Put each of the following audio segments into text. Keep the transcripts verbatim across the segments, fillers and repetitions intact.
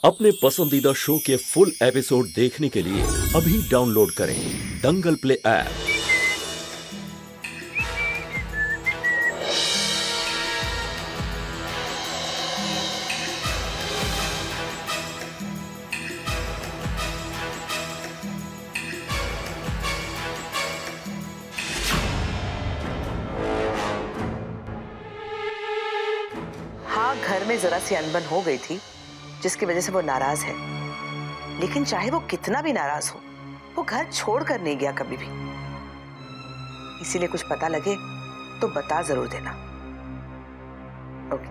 अपने पसंदीदा शो के फुल एपिसोड देखने के लिए अभी डाउनलोड करें दंगल प्ले ऐप। हाँ, घर में जरा सी अनबन हो गई थी जिसकी वजह से वो नाराज है, लेकिन चाहे वो कितना भी नाराज हो, वो घर छोड़कर नहीं गया कभी भी। इसीलिए कुछ पता लगे तो बता जरूर देना। ओके।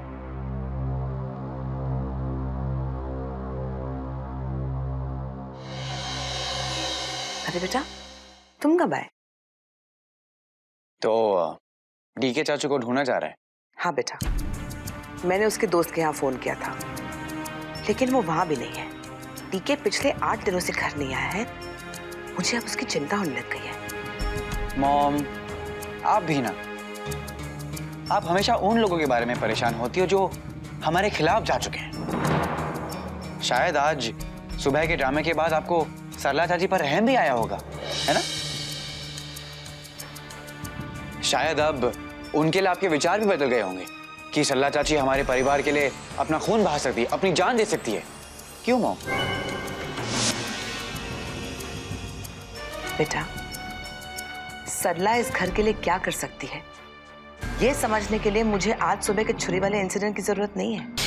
अरे बेटा, तुम कब आए? तो डीके चाचू को ढूंढा जा रहा है? हाँ बेटा, मैंने उसके दोस्त के यहाँ फोन किया था, लेकिन वो वहां भी नहीं है। डीके पिछले आठ दिनों से घर नहीं आया है। मुझे अब उसकी चिंता होने लग गई है। मॉम, आप भी ना, आप हमेशा उन लोगों के बारे में परेशान होती हो जो हमारे खिलाफ जा चुके हैं। शायद आज सुबह के ड्रामे के बाद आपको सरला चाची पर रहम भी आया होगा, है ना? शायद अब उनके लिए आपके विचार भी बदल गए होंगे कि सरला चाची हमारे परिवार के लिए अपना खून बहा सकती है, अपनी जान दे सकती है। क्यों मॉम? बेटा, सरला इस घर के लिए क्या कर सकती है, ये समझने के लिए मुझे आज सुबह के छुरी वाले इंसिडेंट की जरूरत नहीं है।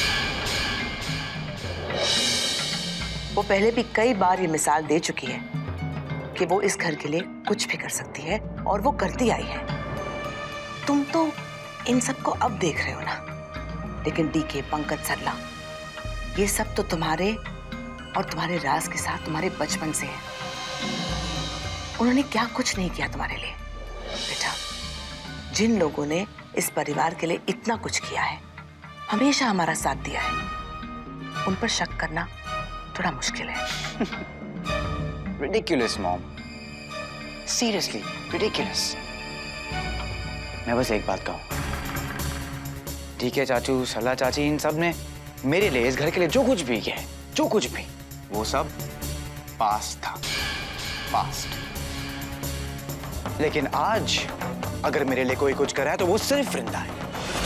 वो पहले भी कई बार ये मिसाल दे चुकी है कि वो इस घर के लिए कुछ भी कर सकती है, और वो करती आई है। तुम तो इन सबको अब देख रहे हो ना, लेकिन डीके, पंकज, सरला, ये सब तो तुम्हारे और तुम्हारे राज के साथ तुम्हारे बचपन से है। उन्होंने क्या कुछ नहीं किया तुम्हारे लिए। बेटा, जिन लोगों ने इस परिवार के लिए इतना कुछ किया है, हमेशा हमारा साथ दिया है, उन पर शक करना थोड़ा मुश्किल है। Ridiculous, mom, seriously ridiculous। मैं बस एक बात कहूँ, डीके चाचू, सरला चाची, इन सब ने मेरे लिए, इस घर के लिए जो कुछ भी किया है, जो कुछ भी, वो सब पास्ट था, पास्ट। लेकिन आज अगर मेरे लिए कोई कुछ करा है तो वो सिर्फ वृंदा है।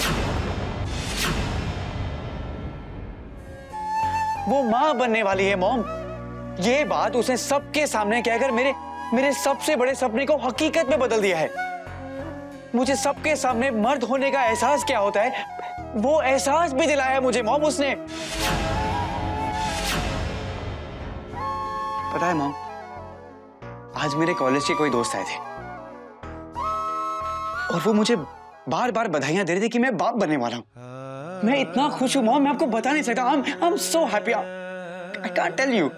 वो मां बनने वाली है मॉम। ये बात उसने सबके सामने कहकर मेरे मेरे सबसे बड़े सपने को हकीकत में बदल दिया है। मुझे सबके सामने मर्द होने का एहसास क्या होता है, वो एहसास भी दिलाया है मुझे मॉम उसने। पता है मॉम, आज मेरे कॉलेज के कोई दोस्त आए थे और वो मुझे बार बार बधाइयां दे रहे थे कि मैं बाप बनने वाला हूं। मैं इतना खुश हूं मॉम, मैं आपको बता नहीं सकता। I'm, I'm so happy. I can't tell you.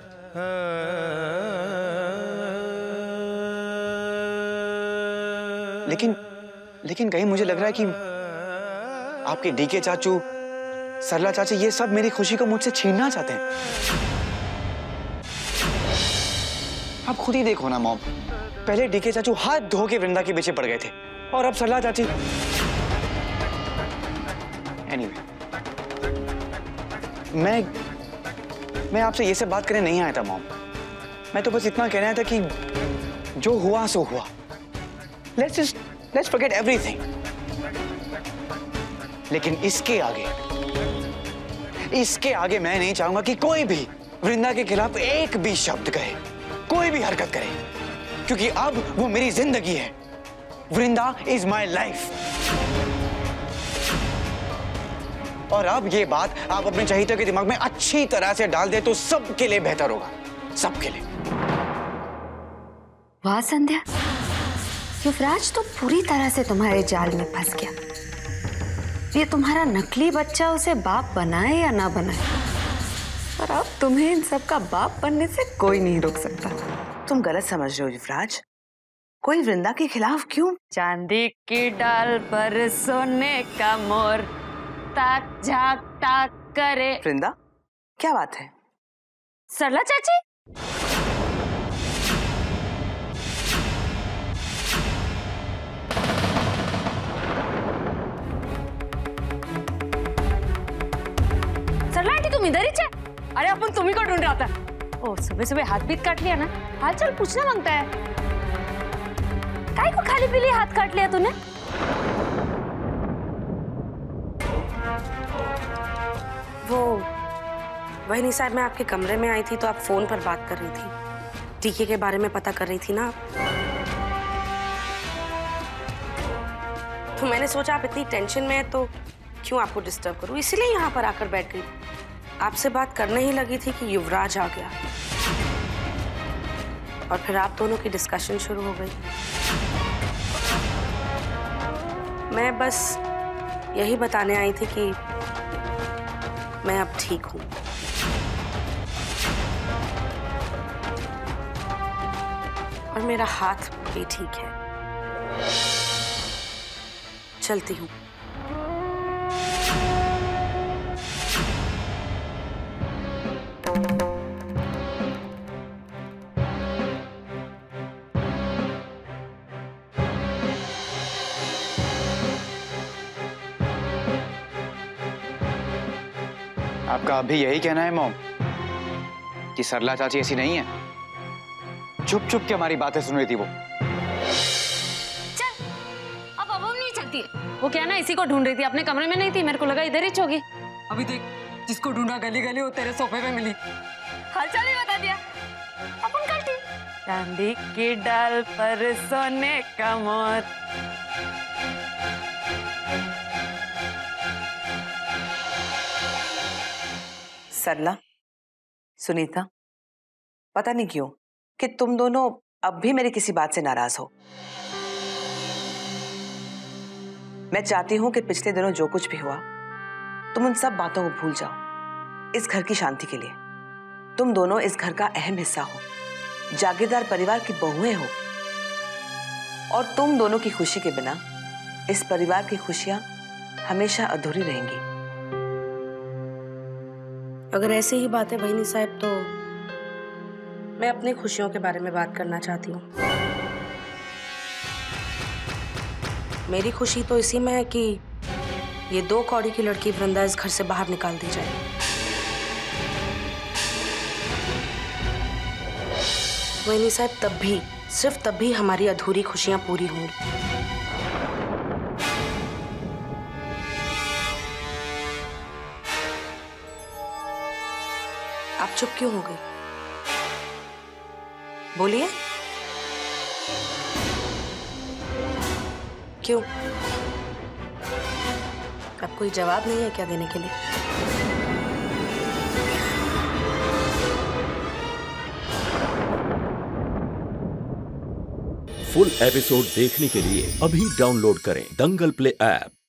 लेकिन लेकिन कहीं मुझे लग रहा है कि आपके डीके चाचू, सरला चाची, ये सब मेरी खुशी को मुझसे छीनना चाहते हैं। आप खुद ही देखो ना मॉम, पहले डीके चाचू हाथ धो के वृंदा के पीछे पड़ गए थे, और अब सरला चाची। एनीवे, मैं मैं आपसे ये सब बात करने नहीं आया था मॉम। मैं तो बस इतना कहना आया था कि जो हुआ सो हुआ। Let's just let's forget everything. लेकिन इसके आगे, इसके आगे मैं नहीं चाहूंगा कि कोई भी वृंदा के खिलाफ एक भी शब्द कहे, कोई भी हरकत करे, क्योंकि अब वो मेरी जिंदगी है। Vrinda is my life. और अब ये बात आप अपने चहेतों के दिमाग में अच्छी तरह से डाल दे तो सबके लिए बेहतर होगा, सबके लिए। वाह संध्या, युवराज तो पूरी तरह से तुम्हारे जाल में फंस गया। ये तुम्हारा नकली बच्चा उसे बाप बनाए या ना बनाए, पर अब तुम्हें इन सब का बाप बनने से कोई नहीं रोक सकता। तुम गलत समझ रहे हो युवराज। कोई वृंदा के खिलाफ क्यों? चांदी की डाल पर सोने का मोर ताक झाक ताक करे। वृंदा, क्या बात है? सरला चाची, सरला आंटी तुम इधर ही थे? अरे अपन तुम्ही को ढूंढ रहा था। ओ सुबह सुबह हाथ पीत काट लिया ना, हाल चाल पूछना मांगता है। काय को खाली पीली हाथ काट लिया तूने? वो वही साहब, मैं आपके कमरे में आई थी तो आप फोन पर बात कर रही थी, टीके के बारे में पता कर रही थी ना। तो मैंने सोचा आप इतनी टेंशन में है तो क्यों आपको डिस्टर्ब करूं, इसलिए यहाँ पर आकर बैठ गई। आपसे बात करने ही लगी थी कि युवराज आ गया और फिर आप दोनों की डिस्कशन शुरू हो गई। मैं बस यही बताने आई थी कि मैं अब ठीक हूं। और मेरा हाथ भी ठीक है। चलती हूँ। आपका अभी यही कहना है मॉम कि सरला चाची ऐसी नहीं है? चुप चुप के हमारी बातें सुन रही थी वो। चल, अब अब नहीं चलती है। वो क्या ना इसी को ढूंढ रही थी, अपने कमरे में नहीं थी, मेरे को लगा इधर ही होगी। अभी देख, जिसको ढूंढा गली गली वो तेरे सोफे पे मिली। हालचाल ही बता दिया। अपन कल्टी चांदी की डाल पर सोने का मोर। सरला, सुनीता, पता नहीं क्यों कि तुम दोनों अब भी मेरी किसी बात से नाराज हो। मैं चाहती हूं कि पिछले दिनों जो कुछ भी हुआ तुम उन सब बातों को भूल जाओ। इस घर की शांति के लिए तुम दोनों इस घर का अहम हिस्सा हो, जागीरदार परिवार की बहुएं हो, और तुम दोनों की खुशी के बिना इस परिवार की खुशियां हमेशा अधूरी रहेंगी। अगर ऐसी ही बात है बहनी साहब तो मैं अपनी खुशियों के बारे में बात करना चाहती हूँ। मेरी खुशी तो इसी में है कि ये दो कौड़ी की लड़की वृंदा इस घर से बाहर निकाल दी जाए। बहनी साहब तब भी, सिर्फ तब भी हमारी अधूरी खुशियां पूरी होंगी। आप चुप क्यों हो गई? बोलिए। क्यों? अब कोई जवाब नहीं है क्या देने के लिए? फुल एपिसोड देखने के लिए अभी डाउनलोड करें दंगल प्ले ऐप।